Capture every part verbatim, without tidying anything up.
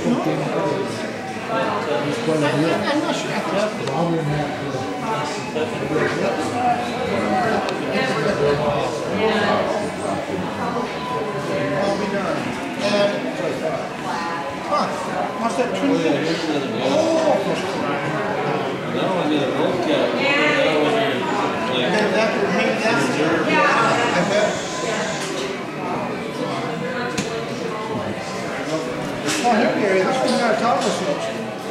I'm not sure. I'll be done. And, huh, what's that Trinity? Oh! No, I did a look at it. And that, maybe that's, yeah, I bet. Oh, here we are. This one's got a toggle switch.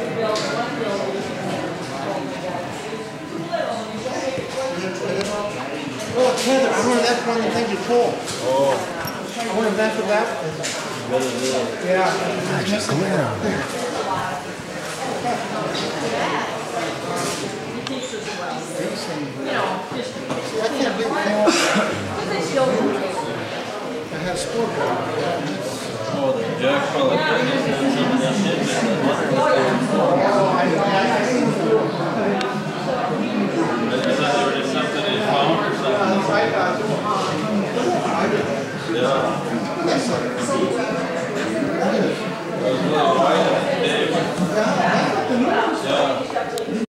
Oh, tether. I wonder if that's one of the things you pull. Oh. I wonder if that's what that is. Yeah. I just clear out there. I can't get it. I have sport car. Oh, the jack probably put some of that shit in I thought there was just something in found or something. Yeah.